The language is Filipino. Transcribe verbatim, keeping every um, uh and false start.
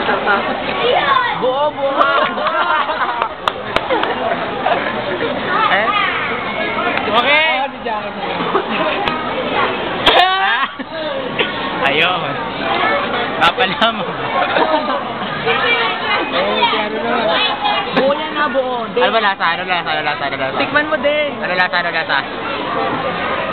Buo, buo. Eh? Okay. Ayun. Papala mo. Buo yan na, buo. Ano ba lasa? Ano lasa? Ano lasa? Ano lasa? Tikman mo din. Ano lasa? Ano lasa?